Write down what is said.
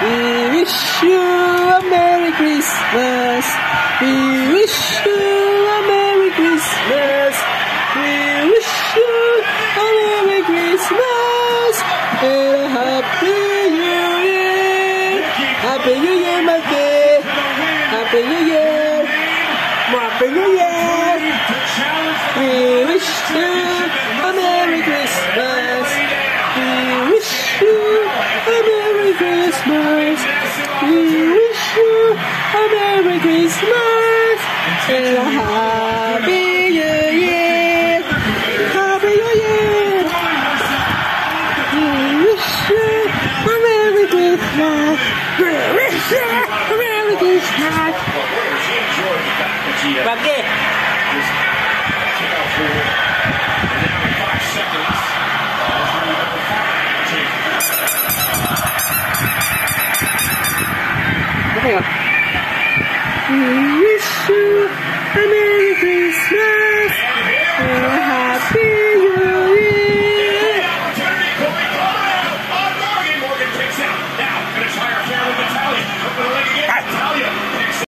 We wish you a Merry Christmas. We wish you a Merry Christmas. We wish you a Merry Christmas and a Happy New Year. Happy New Year, my dear. Happy New Year. Happy New Year. We wish you a Merry Christmas. We wish you a Merry Christmas. We wish you a Merry Christmas and a Happy New Year. Happy New Year. We wish you a Merry Christmas. We wish you a Merry Christmas. Bagi. Apa ya?